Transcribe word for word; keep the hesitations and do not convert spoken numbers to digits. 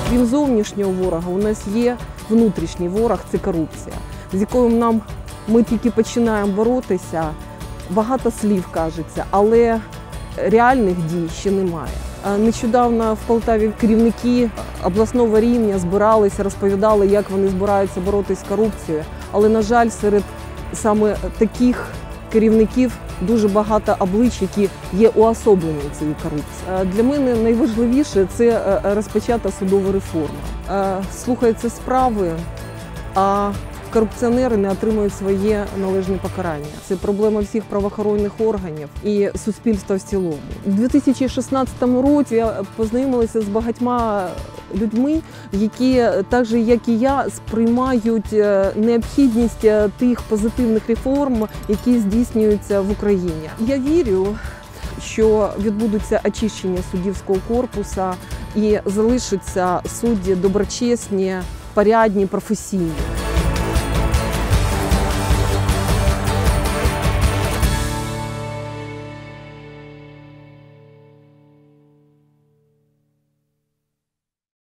Крім зовнішнього ворога, у нас є внутрішній ворог – це корупція, з якою нам ми тільки починаємо боротися. Багато слів кажеться, але реальних дій ще немає. Нещодавно в Полтаві керівники обласного рівня збиралися, розповідали, як вони збираються боротися з корупцією. Але, на жаль, серед саме таких керівників дуже багато облич, які є уособленням цієї корупції. Для мене найважливіше – це розпочата судова реформа. Слухаються справи, а корупціонери не отримують своє належне покарання. Це проблема всіх правоохоронних органів і суспільства в цілому. У дві тисячі шістнадцятому році я познайомилася з багатьма людьми, які, так же як і я, сприймають необхідність тих позитивних реформ, які здійснюються в Україні. Я вірю, що відбудуться очищення суддівського корпусу і залишаться судді доброчесні, порядні, професійні.